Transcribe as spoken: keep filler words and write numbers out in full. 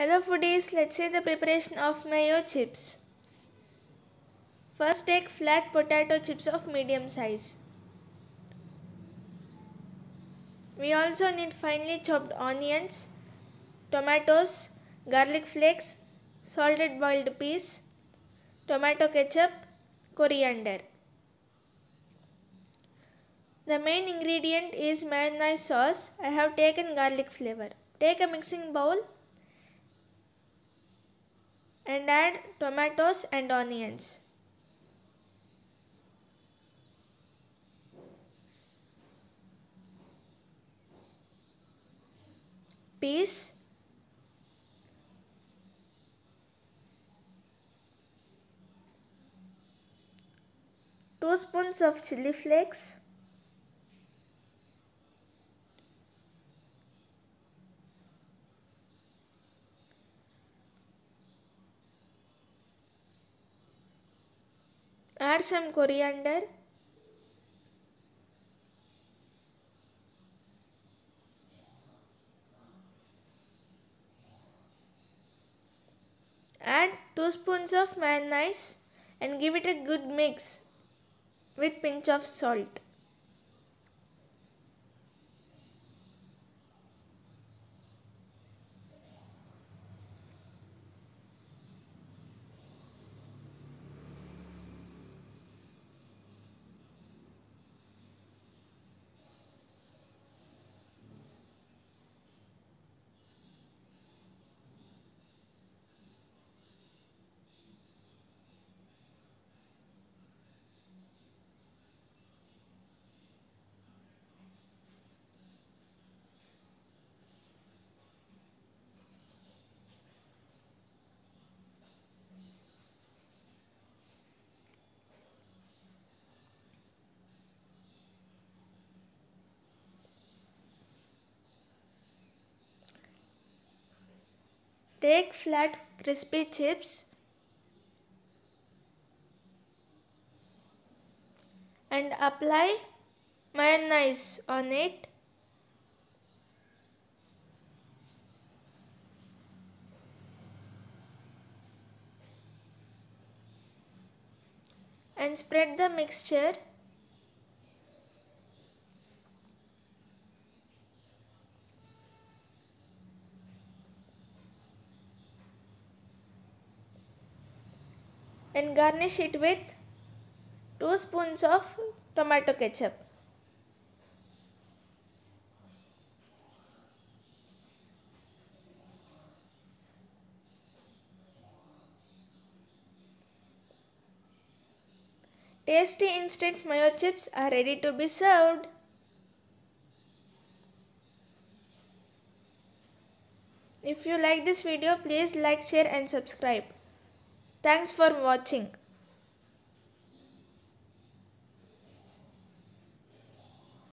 Hello foodies, let's see the preparation of mayo chips. First take flat potato chips of medium size. We also need finely chopped onions, tomatoes, garlic flakes, salted boiled peas, tomato ketchup, coriander. The main ingredient is mayonnaise sauce. I have taken garlic flavor. Take a mixing bowl and add tomatoes and onions. Peas, two spoons of chili flakes, add some coriander, add two spoons of mayonnaise and give it a good mix with pinch of salt. Take flat crispy chips and apply mayonnaise on it. And spread the mixture and garnish it with two spoons of tomato ketchup. Tasty instant mayo chips are ready to be served. If you like this video, please like, share and subscribe. Thanks for watching.